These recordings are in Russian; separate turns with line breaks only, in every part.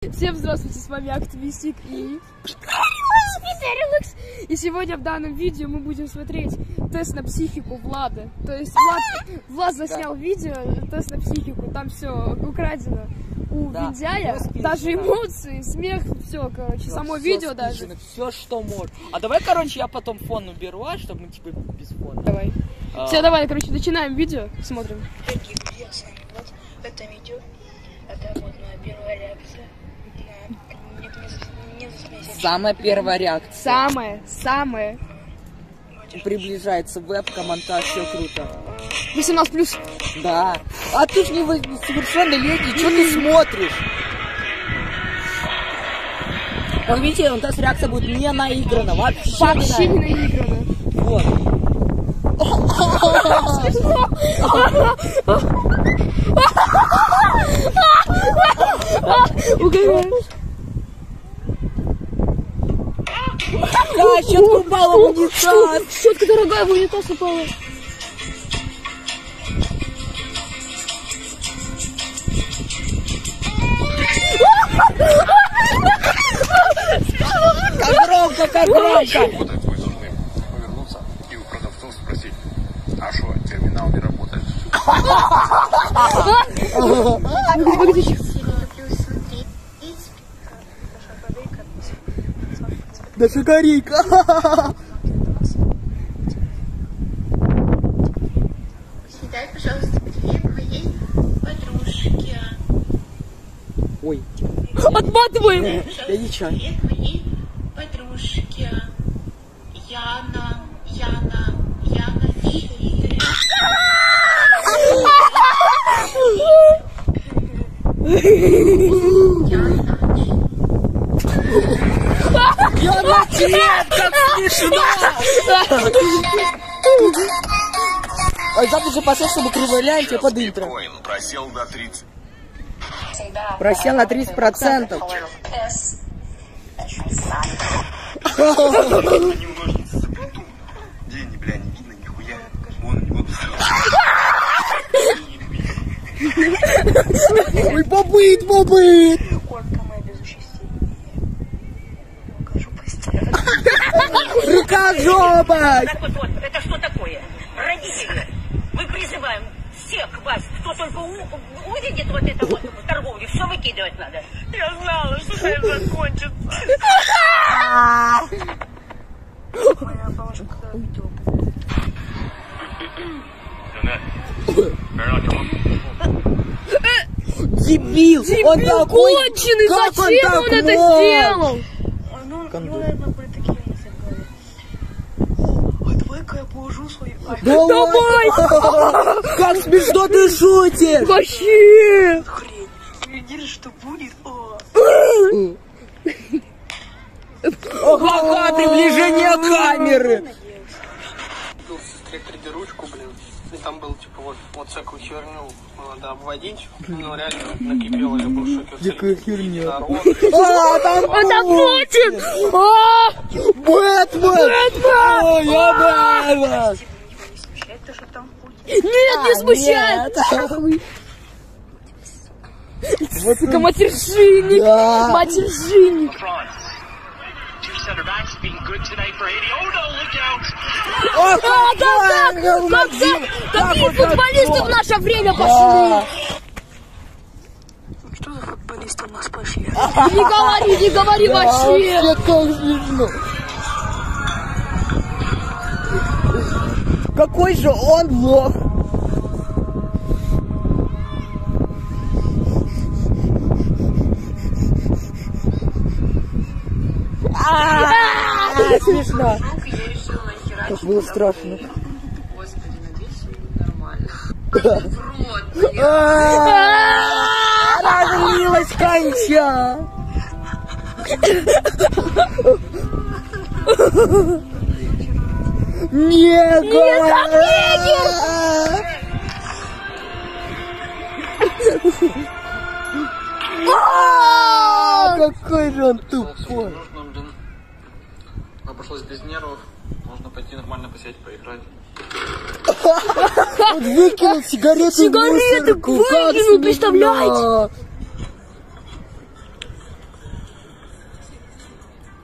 Всем здравствуйте, с вами Активистик и... И сегодня в данном видео мы будем смотреть тест на психику Влада. То есть Влад заснял видео, тест на психику, там все украдено у Виндяя, даже эмоции, смех, все, короче, само видео даже.
Все, что может. А давай, короче, я потом фон уберу, чтобы мы типа без фона.
Давай. Все, давай, короче, начинаем видео, смотрим.
Дорогие друзья, с вами Влад. В этом видео это вот моя первая реакция на
Самая первая реакция.
Самая.
Приближается вебка, монтаж, все круто.
18+.
Да. А ты ж не совершеннолетний, что ты смотришь? Как видите, у нас реакция будет не наиграна. Вообще
не наиграна.
Вот.
Угораю.
Да, щетка упала в унитаз.
Щетка дорогая, в унитаз упала.
Как громко, как громко.
Вы должны повернуться и у продавцов спросить, а что, терминал не работает?
Да шикарейка.
Дай, пожалуйста, привет моей подружке.
Ой.
Отматываем.
Я не чай.
Привет моей подружке. Яна 4.
Яна, нет, как смешно. Ой, запуск пошел, чтобы криволянь тебе под интро.
Биткоин просел до 30.
Просел на 30%.
Они ножницы заплету. Деньги, бля, не видно нихуя. Вон у него
Ой, бобыт.
Корка моя без участия. Покажу постель.
Рукожопой.
Так вот, это что такое? Родители, мы призываем всех вас, кто только увидит вот это вот в торговле, все выкидывать надо. Я знала, что это закончится.
Моя бабушка видео.
Дебил. Он такой
конченый,
как
зачем он это
мог?
сделал?
Ну, наверное, были такие мысли в голове. А давай-ка я положу свою...
Давай. Как смешно ты шутишь.
Вообще.
Хрень. Видишь, что будет?
Ага, приближение камеры.
Купил сестре 3D-ручку, блин, и там был, типа, вот всякую херню надо обводить, ну, реально накипело, я был в шоке.
Дикая херня.
Народ.
Там
Путин!
Бэтмен! О, я Бэтмен!
Это же там будет.
Нет, не смущает! Сука, матершинник!
Да.
Матершинник!
О,
Какие футболисты в наше время пошли!
Что за футболисты у нас пошли?
Не говори вообще!
Как смешно! Какой же он лох! Смешно!
Я решила нахерачить.
Как было страшно.
Господи, надеюсь, все будет нормально. В рот, блин.
Разлилась конча! Какой же он тупой!
Обошлось без нервов, можно пойти нормально посидеть, поиграть.
Он выкинул сигареты в мусорку.
Выкинул, представляете?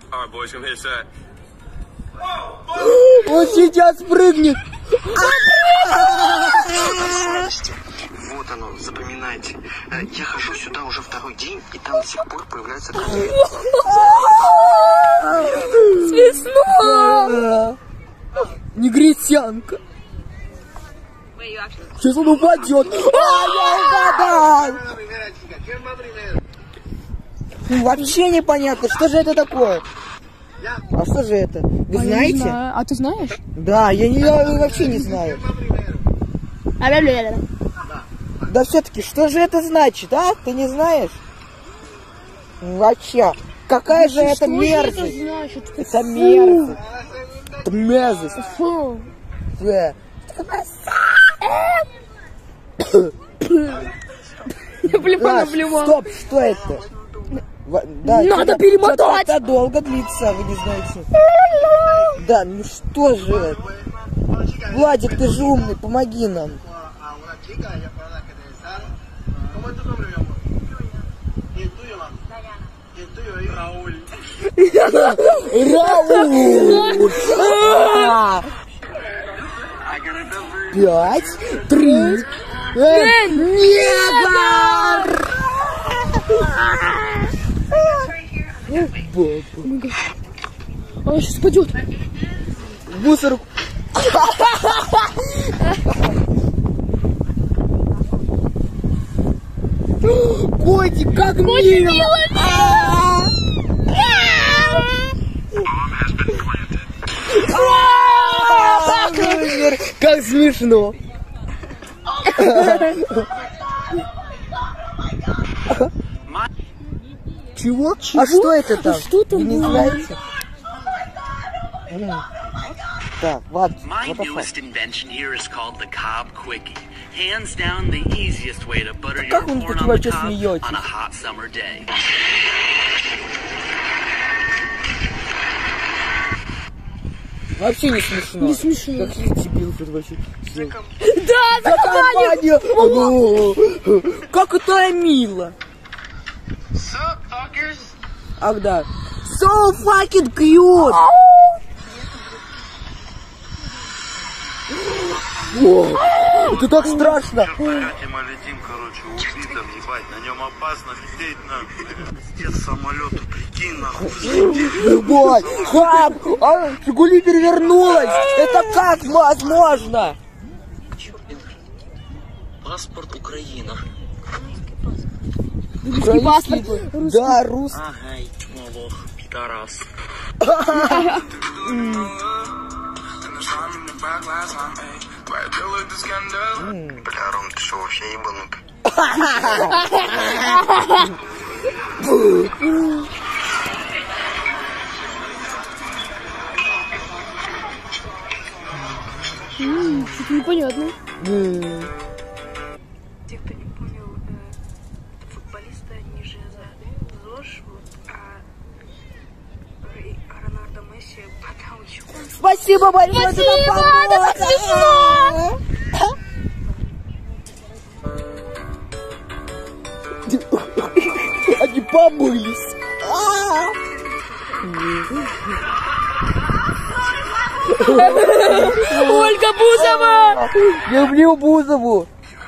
Он сейчас прыгнет.
Вот оно, запоминайте. Я хожу сюда уже второй день, и там до сих пор появляются люди.
Смешно. Негритянка. Сейчас он упадет. Я угадал. Вообще непонятно, что же это такое? А что же это? Вы знаете?
А ты знаешь?
Да, я вообще не знаю. Да все-таки, что же это значит, а? Ты не знаешь? Вообще, какая же это мерзость? Это мерзость. Это мерзость.
Фу.
Стоп, что это? Да,
надо перемотать!
Это долго длится, вы не знаете. Да, ну что же это? Владик, ты же умный, помоги нам.
Рауль.
5, 3. Негр!
Он сейчас упадет.
Мусор. Котик, как мило! Как смешно! Чего? А что это там?
Что там?
Вы не знаете? Так, ладно.
My newest invention here is called the Cobb Quickie. Hands down the easiest way to butter your corn on the cob on a hot summer day.
Вообще не смешно.
Не смешно.
Как дебил тут вообще.
Да, за компанию!
Как это мило. Ах да. So fucking cute. О, это так страшно.
Полете мы летим, короче, убитым, ебать, на нем опасно лететь, нахуй. Пиздец самолету, прикинь, нахуй.
Ебать, хап, Жигули перевернулась. Это как возможно?
Паспорт Украина.
Русский паспорт. Да, русский.
Ага, лох, пидорас.
Бля, Ром, ты что, вообще ебанут?
Что-то непонятно.
Те, кто не понял, футболисты, они же за ЗОЖ, вот, а Рональдо Месси потом еще.
Спасибо большое, ты нам помог. Они помылись.
Ольга Бузова!
Люблю Бузову.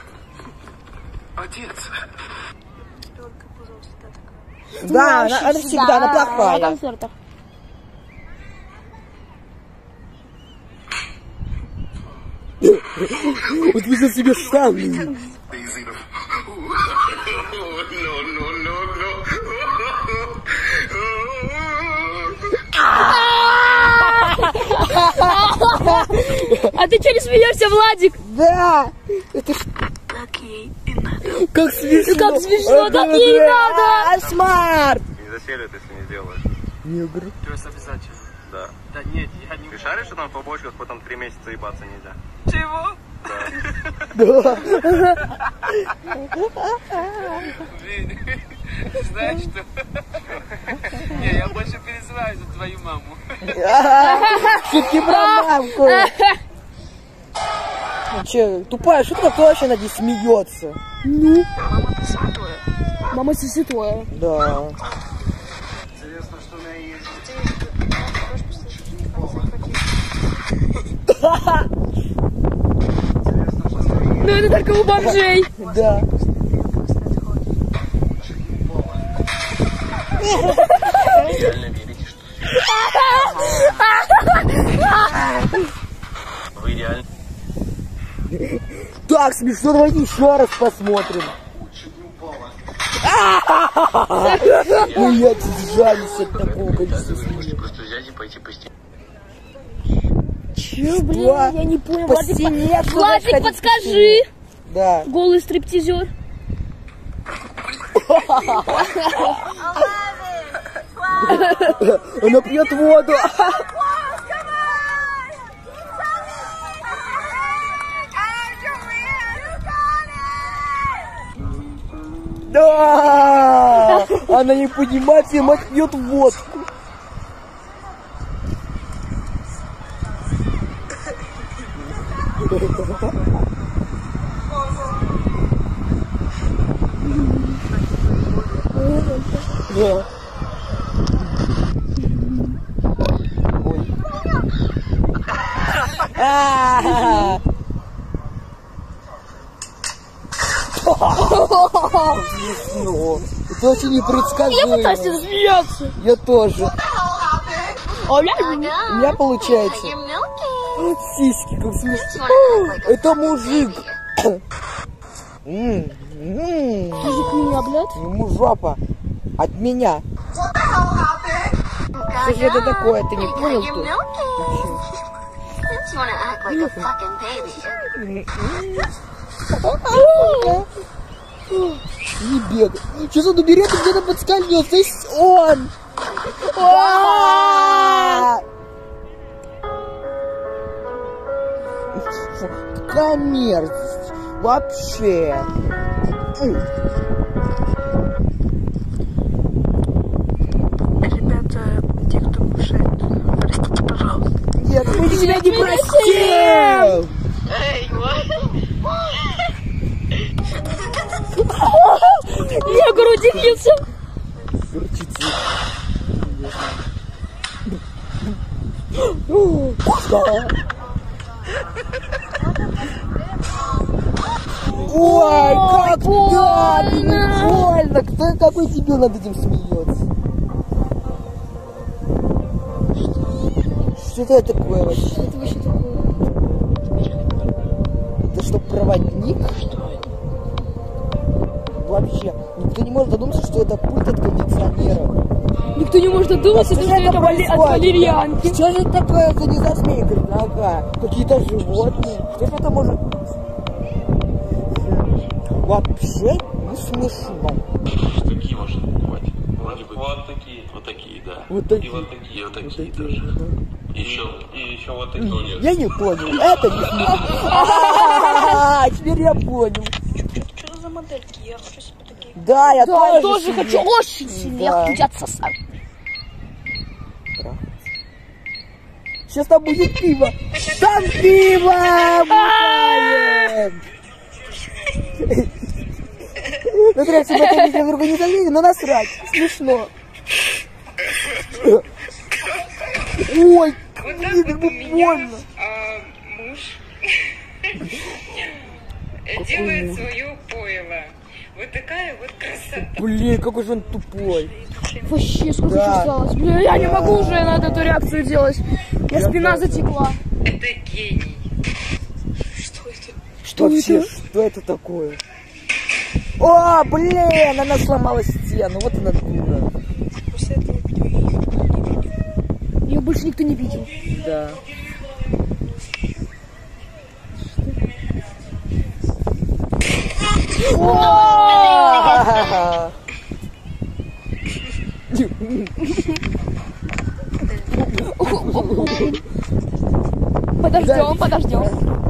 Отец.
Ольга Бузова всегда такая.
Да, она всегда, она
На
плохая.
концертах.
Вот вы за себе штаны.
А ты что не смеешься, Владик?
Да. Это ж
Как ей и надо.
как смешно.
Как смешно, так ей надо.
Смарт.
Не заселят, если не сделаешь.
Негр.
То есть обязательно.
Да.
Да нет, я не...
Ты шаришь, что там в побочках потом 3 месяца ебаться нельзя?
Чего?
Да.
Блин, знаешь что? Не, я больше переживаю за твою маму.
Шутки про мамку. Ну че, тупая шутка, кто вообще над ней смеется?
Ну,
Мама-то святое.
мама святое.
Да.
Интересно, что у меня есть.
Ну это только у бомжей.
Да.
Реально верите, что вы реально...
Так смешно, давайте еще раз посмотрим. Ну я сжались от такого количества.
Вы можете просто взять и пойти по стене.
Че, блин, я не понял.
По стене,
Владик, подскажи.
Да.
Голый стриптизер.
Она пьет воду. Да! Она не понимает, и мать пьет водку. Да. Смешно. Это очень непредсказуемо.
Я пытаюсь смеяться.
Я тоже. У меня получается. Сиськи, как смешно. Это мужик.
Мужик меня, блядь?
Ему жопа. От меня. Что же это такое? Ты не понял, что? Не бегай. Сейчас он уберет и где-то подскользнется. То есть он. Какая мерзость. Вообще.
Ребята, те, кто кушает, простите, пожалуйста.
Нет, мы тебя не простим.
Негр удивился.
Горчица. Ой, как больно! Больно! Какой дебил над этим смеется? Что это такое вообще?
Что это вообще такое?
Это что, проводник? Вообще, никто не может додуматься, что это пульт от кондиционера.
Никто не может додуматься, что это от валерьянки.
Что же это такое? Это не за змейка, ага. Какие-то животные. Что же это может... Вообще не смешно.
Какие машины покупать? Вроде бы
Вот такие.
вот такие, да.
Вот такие.
И вот такие. И вот такие тоже. Еще вот такие.
Я не понял. Это не смешно. Теперь я понял.
Что за модельки? Я хочу себе такие.
Да, я тоже
тоже хочу очень сильно. Я хочу тебя отсосать.
Сейчас там будет пиво. Там пиво! Бухаем! Ну, зря, если бы это видео вдруг не заметили, но насрать. Смешно. Ой, блин, как больно.
Муж делает свое пойло. Вот такая вот красота.
Блин, какой же он тупой.
Вообще, сколько
Да.
осталось. Блин, я не могу уже на эту реакцию делать. Я спина затекла.
Это гений.
Что
Вообще,
это?
что это такое? О, блин, она сломала стену. Вот она дура.
После этого видео я их не видел.
Ее больше никто не видел.
Да.
Подождем, подождем.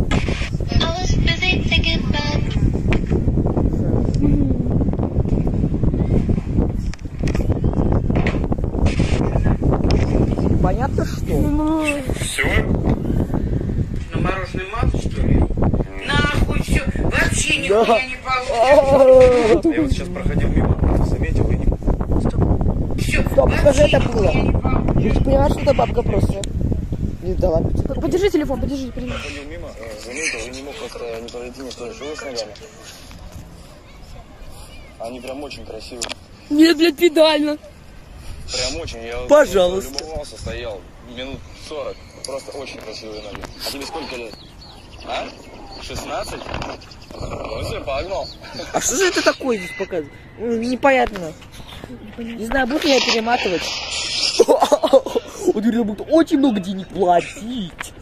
Понятно, что?
Все? На мороженый мат, что ли? Нахуй все. Вообще нихуя не получится.
Я вот сейчас проходил мимо, заметил и не...
Все.
Стоп, скажи, это было. Ты понимаешь, что это бабка просто? Не, да ладно.
Подержи телефон, подержи.
Ходил мимо, заметил, и не мог просто не пройти никто живой с ногами. Они прям очень красивые.
Нет, блядь, педально.
Прям очень. Я
пожалуйста.
Любовался, стоял минут 40. Просто очень красивые ноги. А тебе сколько лет? А? 16? Ну все, погнал.
А что же это такое здесь показывает? Ну, непонятно. Не знаю, буду я перематывать. Он говорит, будет очень много денег платить.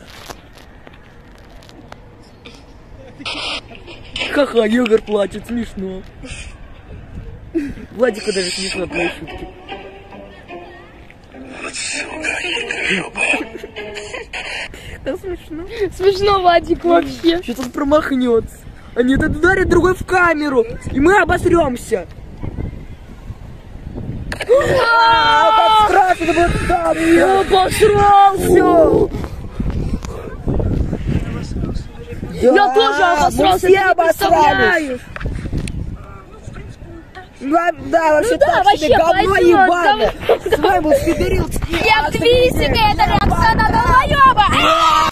Ха-ха, Егор плачет, смешно. Владику даже смешно твои шутки. Да смешно.
Смешно, Владик, вообще.
Сейчас он промахнется. А нет, это ударит другой в камеру. И мы обосремся. Подсрался, вот там. Я обосрался.
Я тоже обосрался, ты не представляешь.
Да, вообще так
вообще,
себе говно
пойдёт,
ебаное. С вами был Федорил.
Я Твистик, это реакция на долбоёба.